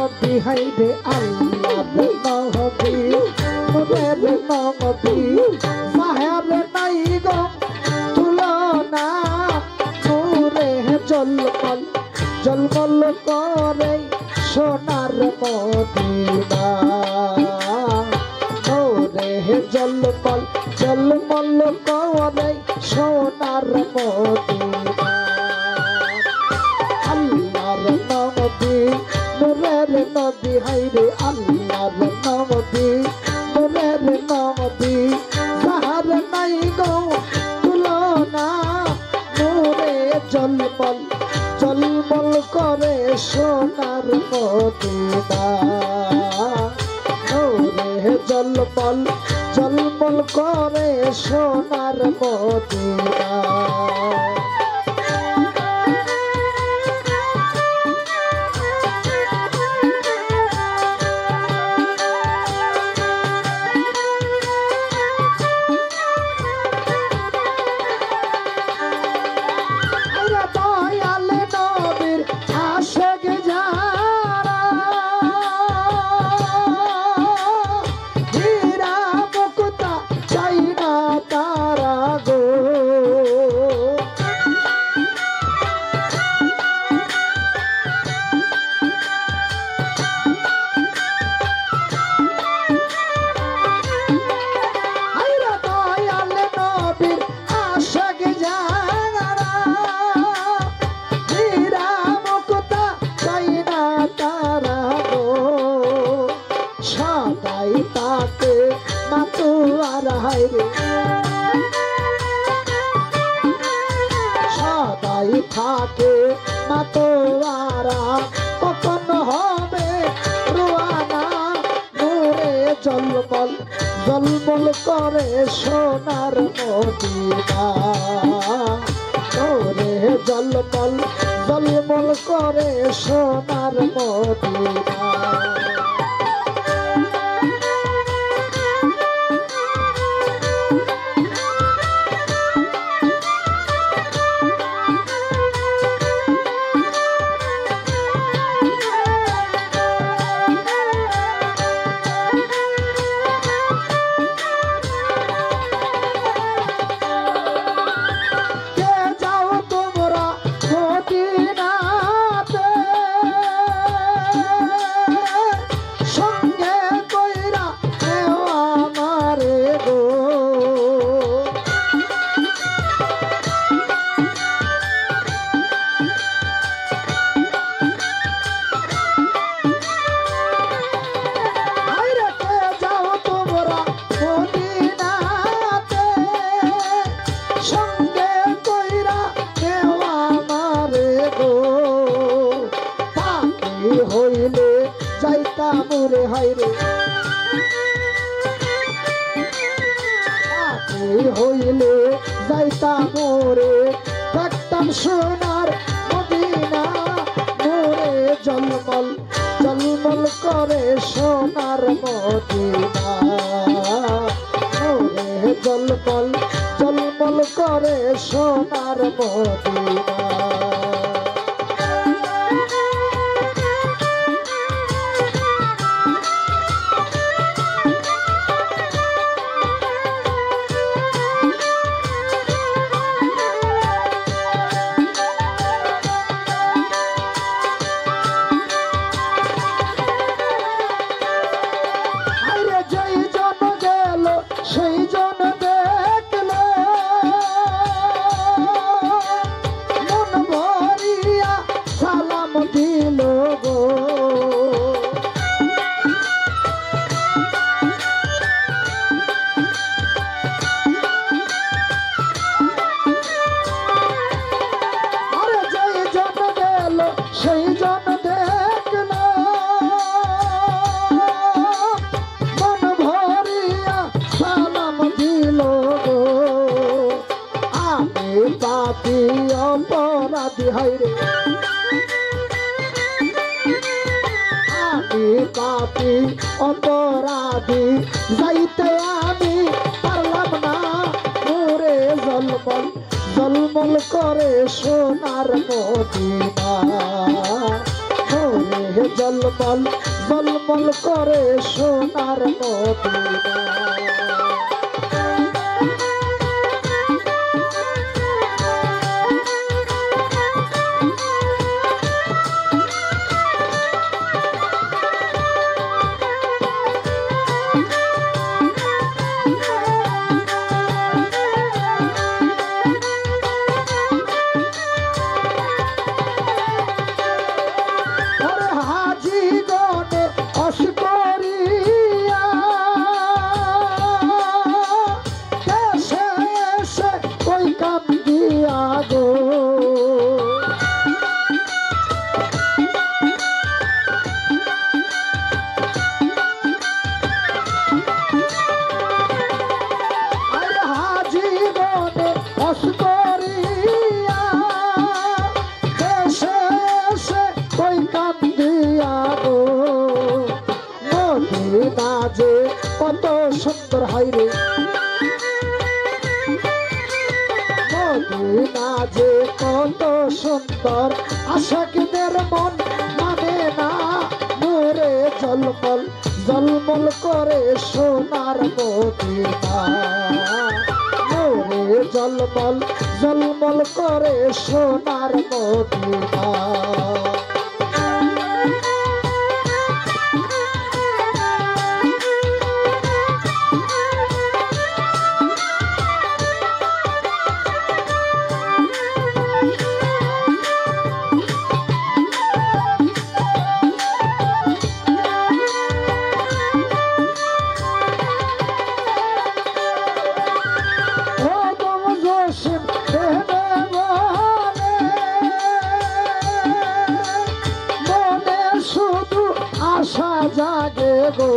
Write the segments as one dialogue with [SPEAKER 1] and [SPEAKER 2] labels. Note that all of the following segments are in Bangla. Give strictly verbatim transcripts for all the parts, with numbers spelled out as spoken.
[SPEAKER 1] নবী হাইরে আল্লাহর নবী নূরের নবী মাহের নাই গো তুলনা নূরে জলমল জলমল করে সোনার মদিনা নূরে জলমল জলমল করে সোনার মদিনা আল্লাহর নবী নূরের নবী হাইরে আল্লাহর নবী নূরের নবী যাহার নাই গো তুলনা নূরে জলমল জলমল করে সোনার মদিনা নূরে জলমল জলমল করে সোনার মদিনা সদাই থাকে মাতোয়ারা কখন হবে রোয়ানা নূরে জলমল জলমল করে সোনার মদিনা নূরে জলমল জলমল করে সোনার মদিনা হইলে যাইতা মোরে হাইরে হইলে যাইতা মোরে দেখতাম সোনার মদিনা মোরে জলমল জলমল করে সোনার মদিনা মোরে জলমল জলমল করে সোনার মদিনা অপরাধী হাইরে আমি পাপী অপরাধী যাইতে আমি পারলাম না মোরে জলমল জলমল করে সোনার মদিনা নূরে জলমল জলমল করে সোনার মদিনা। যে কত সুন্দর হয় রে মদিনা, যে কত সুন্দর আশাকদের মন মানে না। নূরে জলমল জলমল করে সোনার মদিনা, নূরে জলমল জলমল করে সোনার মদিনা। আশা জাগে গো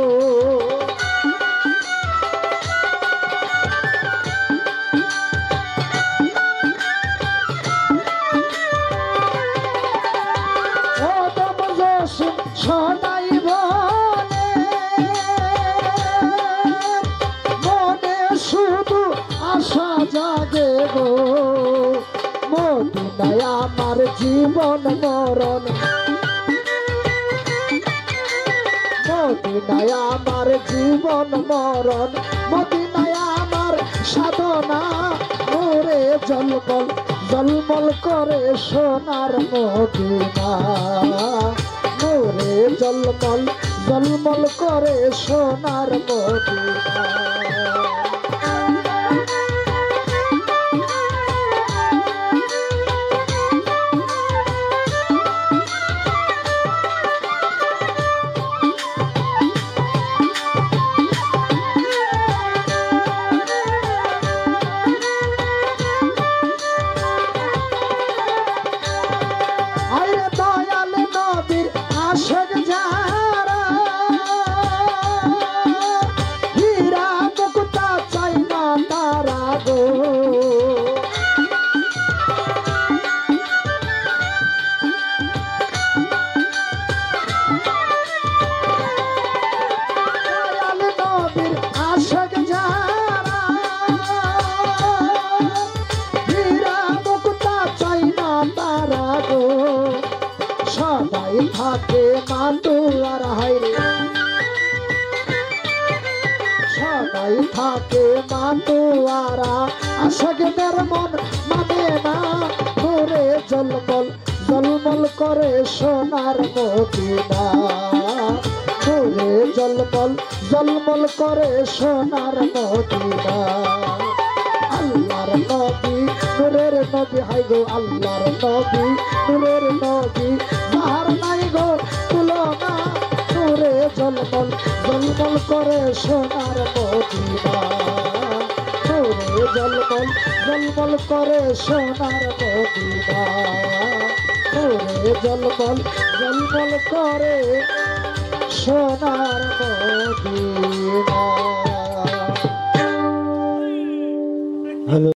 [SPEAKER 1] সদাই বলে মনে শুধু আশা জাগে গো। মদিনায় আমার জীবন মরণ, মদিনায় আমার জীবন মরণ, মদিনায় আমার সাধনা। নূরে জলমল জলমল করে সোনার মদিনা, নূরে জলমল জলমল করে সোনার মদিনা। সদাই থাকে মাতুয়ার হাইরে, সদাই থাকে মাতুয়ারা আশাকদের মন মানে না। নূরে জলমল জলমল করে সোনার মদিনা, নূরে জলমল জলমল করে সোনার মদিনা। আল্লাহর নবী নূরের নবী হাই গো, আল্লাহর নবী নূরের নবী যাহার নাই গো তুলনা। নূরে জলমল জলমল করে সোনার মদিনা, নূরে জলমল জলমল করে সোনার মদিনা, নূরে জলমল জলমল করে সোনার মদিনা।